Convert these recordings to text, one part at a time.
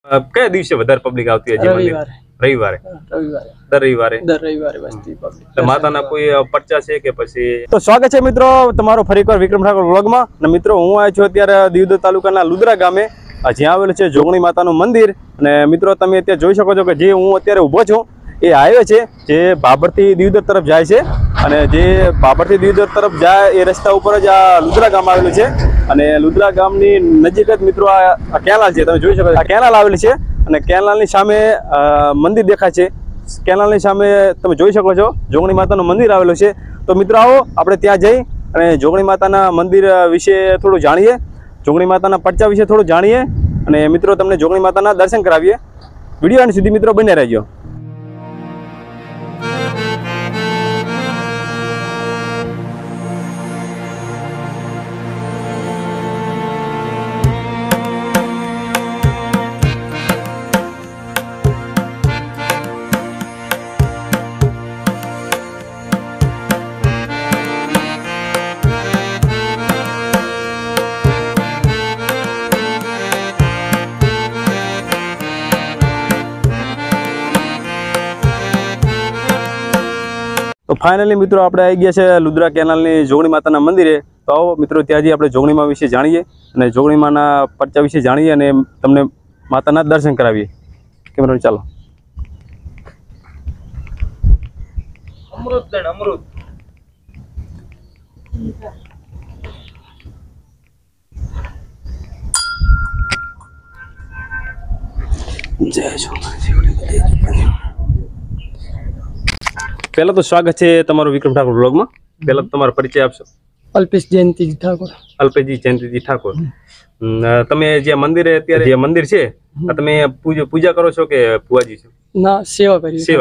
કયા દિવસે વધારે પબ્લિક આવતી હોય છે? રવિવારે દર રવિવારે વસ્તી પબ્લિક. તો માતાના કોઈ પરચા છે કે પછી? તો સ્વાગત છે મિત્રો તમારો ફરી એકવાર વિક્રમ ઠાકોર વ્લોગમાં. અને મિત્રો હું આવ્યો છું અત્યારે દીવદર તાલુકાના લુદ્રા ગામે, જ્યાં આવેલું છે જોગણી માતાનું મંદિર. અને મિત્રો તમે અત્યારે જોઈ શકો છો કે જે હું અત્યારે ઊભો છું એ હાઈવે છે જે ભાભરથી દીવદર તરફ જાય છે. અને જે ભાભરથી દીવદર તરફ જાય એ રસ્તા ઉપર જ આ લુદ્રા ગામ આવેલું છે. અને લુદ્રા ગામની નજીક જ મિત્રો આ કેનાલ છે, તમે જોઈ શકો છો. આ કેનાલ આવેલી છે અને કેનાલની સામે મંદિર દેખાય છે. કેનાલની સામે તમે જોઈ શકો છો જોગણી માતાનું મંદિર આવેલું છે. તો મિત્રો આવો આપણે ત્યાં જઈ અને જોગણી માતાના મંદિર વિશે થોડું જાણીએ, જોગણી માતાના પરચા વિશે થોડું જાણીએ અને મિત્રો તમને જોગણી માતાના દર્શન કરાવીએ. વિડીયો અંત સુધી મિત્રો બને રહેજો. તો ફાઇનલી મિત્રો આપણે આવી ગયા છે લુદ્રા કેનાલની જોગણી માતાના મંદિરે. તો આવો મિત્રો ત્યાં જઈએ આપણે જોગણીમાં વિશે જાણીએ અને જોગણીમાના પરચા વિશે જાણીએ અને તમને માતાના દર્શન કરાવીએ. કેમેરા ચાલો. અમૃત અમૃત જય જોગણી. પહેલા તો સ્વાગત છે તમારું વિક્રમ ઠાકોર બ્લોગમાં. પહેલા તો તમારો પરિચય આપશો. અલ્પેશ જયંતિજી ઠાકોર. અલ્પેશજી જયંતિજી ઠાકોર. તમે જે મંદિરે અત્યારે જે મંદિર છે તમે પૂજા કરો છો કે ભુવાજી છો? ના, સેવા કરીએ છીએ.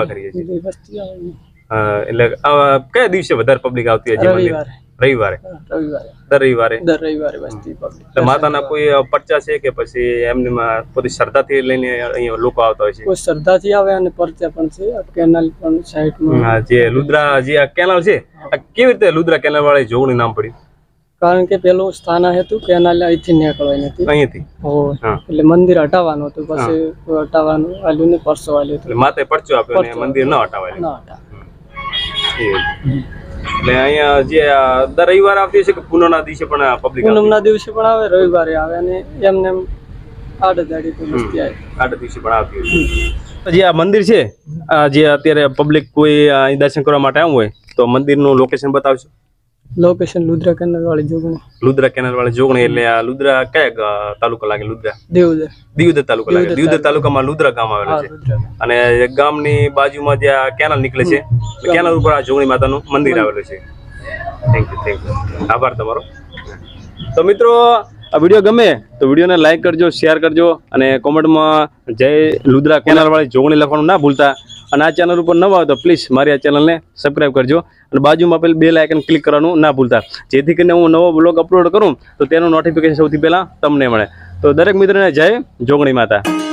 એટલે કયા દિવસે વધારે પબ્લિક આવતી હોય છે? રવિવારે દર રવિવારે વસ્તી પબ્લિક. તો માતાના કોઈ પરચા છે કે પછી એમને પોતે શ્રદ્ધાથી લઈને અહીંયા લોકો આવતા હોય છે? કોઈ શ્રદ્ધાથી આવે અને પરચા પણ છે. કેનાલ પણ સાઈડમાં જે લુદ્રા જે આ કેનાલ છે, કેવી રીતે લુદ્રા કેનાલ વાળી જોગણી નામ પડ્યું? કારણ કે પેલું સ્થાન હતું કેનાલ અહીંથી નીકળવાની હતી, અહીંથી. એટલે મંદિર હટાવવાનું હતું, પછી હટાવવાનું આલ્યું ને પરસો આલ્યો હતો. માતે પરચો આપ્યો ને મંદિર ન હટાવાય. એટલે અહીંયા જે દર રવિવારે આવતી છે કે પૂનમના દિવસે પણ પબ્લિક? પૂનમના દિવસે પણ આવે, રવિવારે આવે અને એમને આડે દિવસે પણ આવતી હોય. જે આ મંદિર છે જે અત્યારે પબ્લિક કોઈ અહીં દર્શન કરવા માટે આવ્યું હોય તો મંદિરનું લોકેશન બતાવશો? લોકેશન લુદ્રા કેનાલ વાળી જોગણી. લુદ્રા કેનાલ વાળી જોગણી એટલે આ લુદ્રા કયા તાલુકા લાગે? લુદ્રા દીવદર તાલુકા લાગે. દીવદર તાલુકામાં લુદ્રા ગામ આવેલું છે અને ગામની બાજુમાં જે આ કેનાલ નીકળે છે કેનાલ ઉપર આ જોગણી માતાનું મંદિર આવેલું છે. Thank you. આભાર તમારો. તો મિત્રો આ વિડીયો ગમે તો વિડીયોને લાઈક કરજો, શેર કરજો અને કોમેન્ટમાં જય લુદ્રા કેનાલ વાળી જોગણી લખવાનું ના ભૂલતા. અને આ ચેનલ ઉપર નવા હોય તો પ્લીઝ મારી આ ચેનલને સબસ્ક્રાઈબ કરજો અને બાજુમાં પેલી બેલ આઇકન ક્લિક કરવાનું ના ભૂલતા, જેથી કરીને હું નવો બ્લોગ અપલોડ કરું તો તેનું નોટિફિકેશન સૌથી પહેલાં તમને મળે. તો દરેક મિત્રને જય જોગણી માતા.